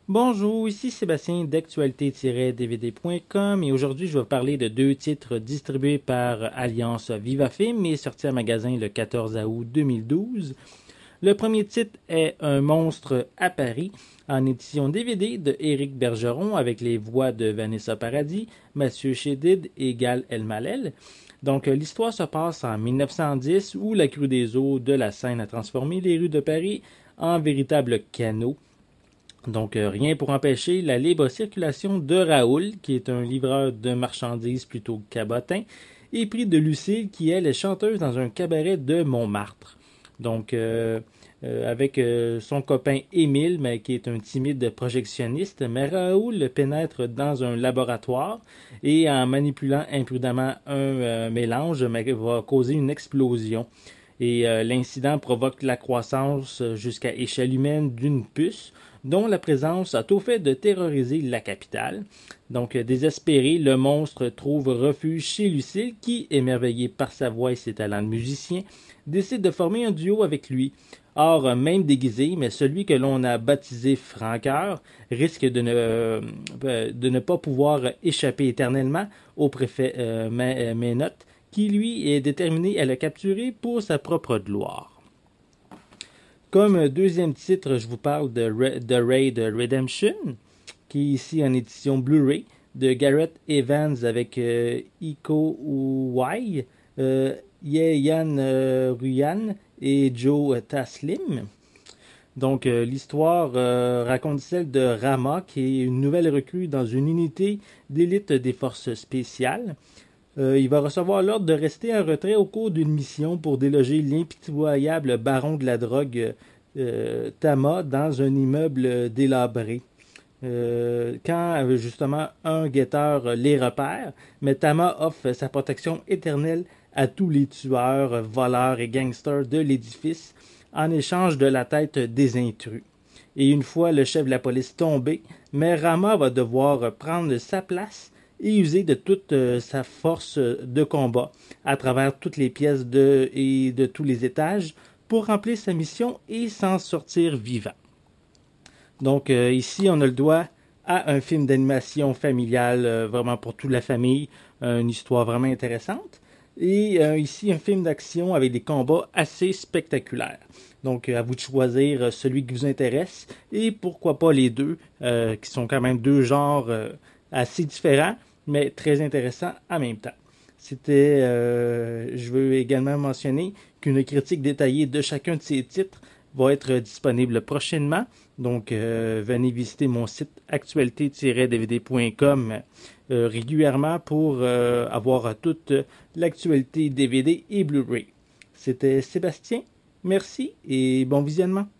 Bonjour, ici Sébastien d'actualité-dvd.com et aujourd'hui je vais parler de deux titres distribués par Alliance Vivafilm et sortis à magasin le 14 août 2012. Le premier titre est Un monstre à Paris en édition DVD de Éric Bergeron avec les voix de Vanessa Paradis, Mathieu Chédid et Gal Elmaleh. Donc l'histoire se passe en 1910 où la crue des eaux de la Seine a transformé les rues de Paris en véritables canaux. Donc, rien pour empêcher la libre circulation de Raoul, qui est un livreur de marchandises plutôt cabotin, et pris de Lucille, qui elle est chanteuse dans un cabaret de Montmartre. Donc, avec son copain Émile, mais qui est un timide projectionniste, mais Raoul pénètre dans un laboratoire et en manipulant imprudemment un mélange, mais va causer une explosion. Et l'incident provoque la croissance jusqu'à échelle humaine d'une puce, dont la présence a tout fait de terroriser la capitale. Donc, désespéré, le monstre trouve refuge chez Lucille, qui, émerveillé par sa voix et ses talents de musicien, décide de former un duo avec lui. Or, même déguisé, mais celui que l'on a baptisé Franqueur risque de ne pas pouvoir échapper éternellement au préfet Ménotte, qui lui est déterminé à le capturer pour sa propre gloire. Comme deuxième titre, je vous parle de Raid Redemption, qui est ici en édition Blu-ray, de Gareth Evans avec Iko Uwais, Yeyan Ruyan et Joe Taslim. Donc, l'histoire raconte celle de Rama, qui est une nouvelle recrue dans une unité d'élite des forces spéciales. Il va recevoir l'ordre de rester en retrait au cours d'une mission pour déloger l'impitoyable baron de la drogue Tama dans un immeuble délabré. Quand justement un guetteur les repère, mais Tama offre sa protection éternelle à tous les tueurs, voleurs et gangsters de l'édifice en échange de la tête des intrus. Et une fois le chef de la police tombé, mais Rama va devoir prendre sa place et user de toute sa force de combat à travers toutes les pièces et de tous les étages pour remplir sa mission et s'en sortir vivant. Donc ici, on a le droit à un film d'animation familial vraiment pour toute la famille, une histoire vraiment intéressante. Et ici, un film d'action avec des combats assez spectaculaires. Donc, à vous de choisir celui qui vous intéresse et pourquoi pas les deux, qui sont quand même deux genres assez différents, mais très intéressants en même temps. Je veux également mentionner qu'une critique détaillée de chacun de ces titres va être disponible prochainement. Donc, venez visiter mon site actualité-dvd.com régulièrement pour avoir toute l'actualité DVD et Blu-ray. C'était Sébastien. Merci et bon visionnement.